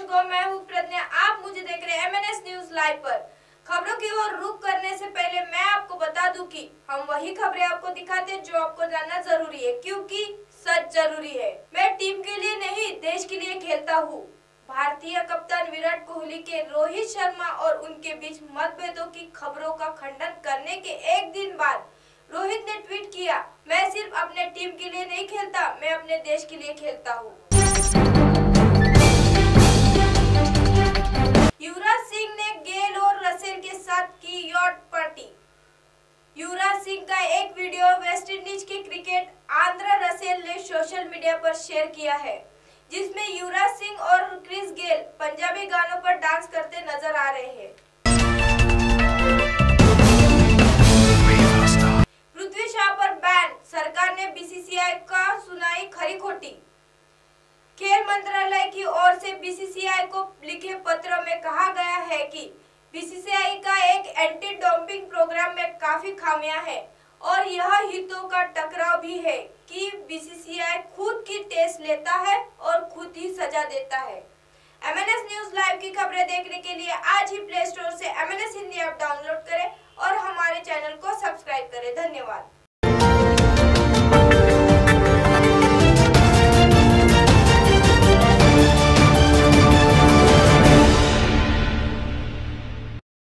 दर्शकों, मैं हूं प्रज्ञा। आप मुझे देख रहे हैं MNS न्यूज लाइव पर। खबरों की ओर रुख करने से पहले मैं आपको बता दूं कि हम वही खबरें आपको दिखाते हैं जो आपको जानना जरूरी है, क्योंकि सच जरूरी है। मैं टीम के लिए नहीं, देश के लिए खेलता हूँ। भारतीय कप्तान विराट कोहली के रोहित शर्मा और उनके बीच मतभेदों की खबरों का खंडन करने के एक दिन बाद रोहित ने ट्वीट किया, मैं सिर्फ अपने टीम के लिए नहीं खेलता, मैं अपने देश के लिए खेलता हूँ। युवराज सिंह ने गेल और रसेल के साथ की यॉट पार्टी। युवराज सिंह का एक वीडियो वेस्टइंडीज के क्रिकेट आंद्रे रसेल ने सोशल मीडिया पर शेयर किया है, जिसमें युवराज सिंह और क्रिस गेल पंजाबी गानों पर डांस करते नजर आ रहे हैं। पृथ्वी शॉ पर बैन, सरकार ने BCCI का सुनाई खरी खोटी। खेल मंत्रालय की ओर से BCCI को लिखे पत्र में कहा गया है कि BCCI का एक एंटी डोपिंग प्रोग्राम में काफी खामियां हैं और यह हितों का टकराव भी है कि BCCI खुद की टेस्ट लेता है और खुद ही सजा देता है। MNS न्यूज लाइव की खबरें देखने के लिए आज ही प्ले स्टोर से MNS हिंदी ऐप डाउनलोड करें और हमारे चैनल को सब्सक्राइब करें। धन्यवाद।